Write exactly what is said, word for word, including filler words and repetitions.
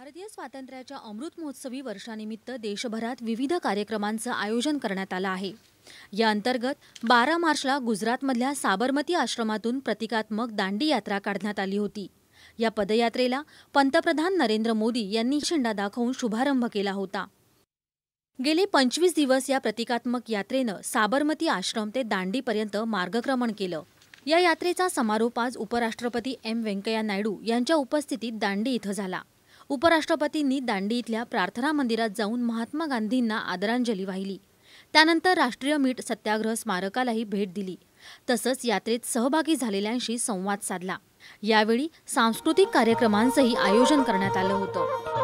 भारतीय स्वातंत्र्याच्या अमृत महोत्सवी वर्षानिमित्त देशभरात विविध कार्यक्रमांचं आयोजन करण्यात आलं आहे। या अंतर्गत बारा मार्चला गुजरातमधल्या साबरमती आश्रमातून प्रतिकात्मक दांडी यात्रा काढण्यात आली होती। या पदयात्रेला पंतप्रधान नरेंद्र मोदी यांनी झेंडा दाखवून शुभारंभ केला होता। गेले पंचवीस दिवस या प्रतिकात्मक यात्रेनं साबरमती आश्रम ते दांडीपर्यंत मार्गक्रमण केलं। या यात्रेचा समारोप आज उपराष्ट्रपती एम व्यंकय्या नायडू यांच्या उपस्थितीत दांडी इथं झाला। उपराष्ट्रपतींनी दांडी इथल्या प्रार्थना मंदिरात जाऊन महात्मा गांधींना आदरांजली वाहिली। त्यानंतर राष्ट्रीय मीठ सत्याग्रह स्मारकालाही भेट दिली। तसंच यात्रेत सहभागी झालेल्यांशी संवाद साधला। यावेळी सांस्कृतिक कार्यक्रमांचंही आयोजन करण्यात आलं होतं।